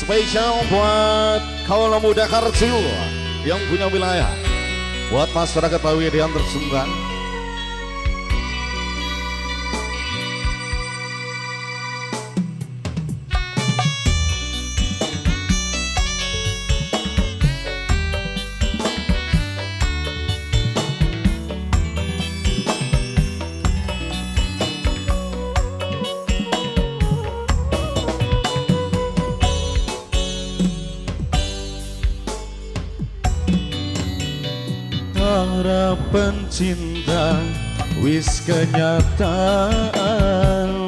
Spesial buat kaula muda Karcil yang punya wilayah, buat masyarakat Pawidian tersunggan. Harapan cinta wis kenyataan,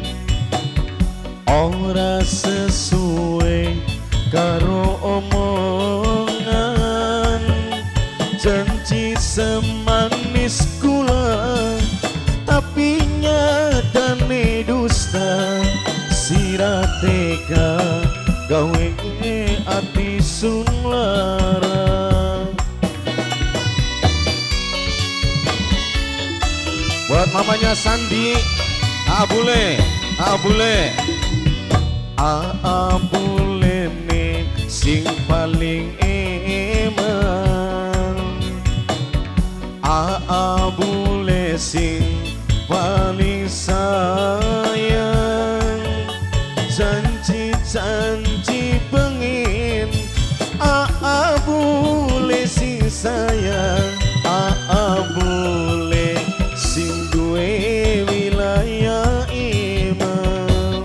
ora sesuai karo omongan. Janji semanis kula tapi nyatane dusta, sira tega gawe ati sun lara. Buat mamanya Sandi, abule Abule sing paling eman, abule sing paling sayang. Janji-janji pengin, abule sing sayang, abule sing duwe wilayah iman.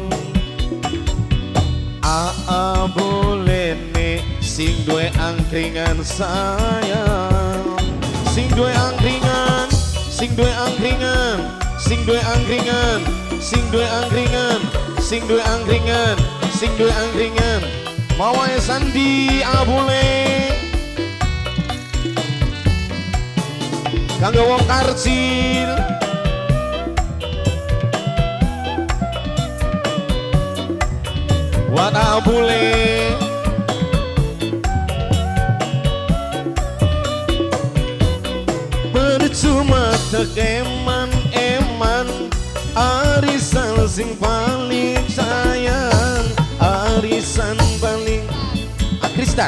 Boleh nek sing duwe angkringan sayang, sing duwe angkringan, sing duwe angkringan, sing duwe angkringan, sing duwe angkringan, sing duwe angkringan, sing duwe angkringan. Mawae Sandi abule kanggo wong Karcil. Buat abule percuma tek eman, arisan sing paling sayang, arisan paling Akristan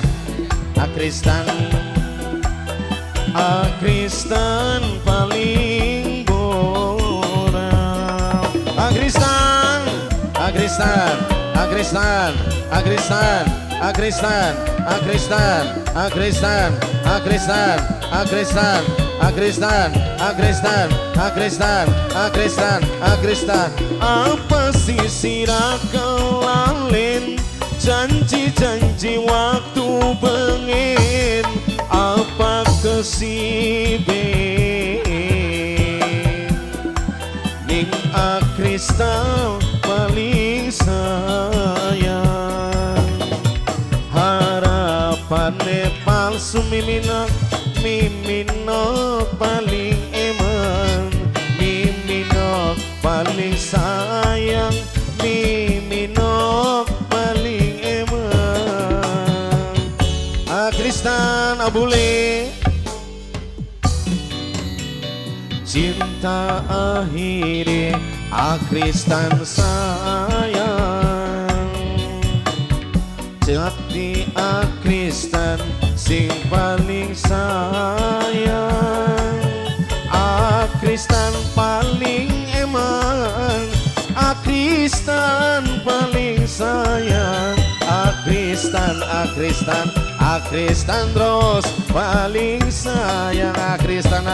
paling boram. Akristan apa sih sira kelalen, janji-janji waktu pengen, apa kesiben ning Akristan paling sayang. Harapane palsu miminok paling eman, miminok paling sayang, miminok paling eman. Akristan abule cinta akhirnya, Akristan sayang. Jati Akristan sing paling sayang, Akristan paling eman, Akristan paling sayang. Akristan terus paling sayang. Akristan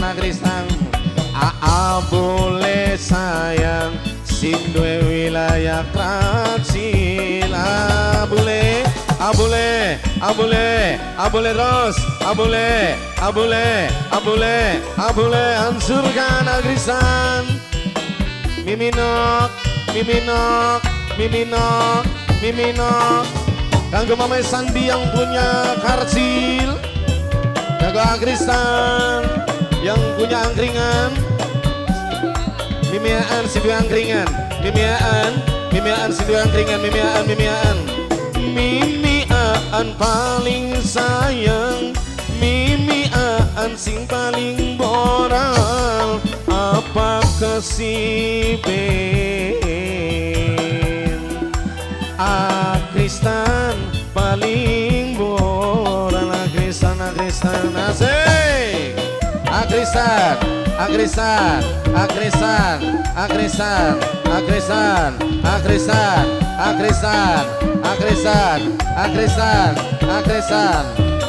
boleh sayang sing duwe wilayah Karcil. Abule terus abule ansurkan Akristan. Miminok kanggo Mame Sandi yang punya Karcil, kanggo Akristan yang punya angkringan. Mimiaan si dua angkringan, mimiaan si dua angkringan, mimiaan paling sayang, mimiaan sing paling boral. Apa kesiben Kristan paling boran. Kristan asik. Kristan Kristan Kristan Kristan Kristan Kristan Kristan Kristan Kristan Kristan.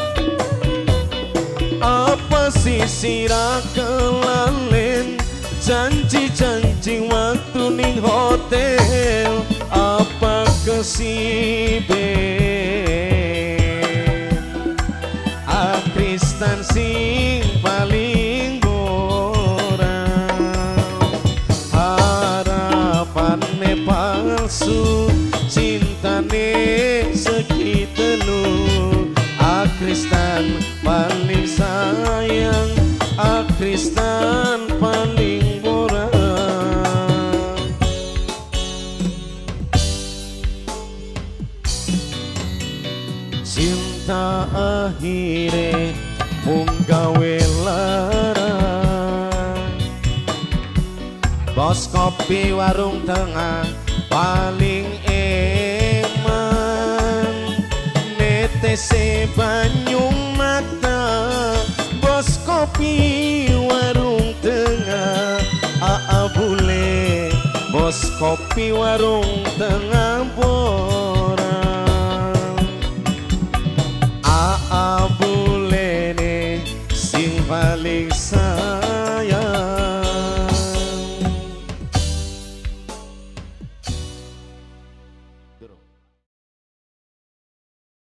Apa sih sira kelalen janji-janji waktu ning hotel? Apa kesiben Kristan sing paling borang. Harapane palsu cintane sekitelu. Kristan paling sayang, Kristan paling borang. Cinta akhire mung gawe larang. Bos kopi warung tengah paling eman. Netese banyu mata, bos kopi warung tengah. Bule bos kopi warung tengah borang.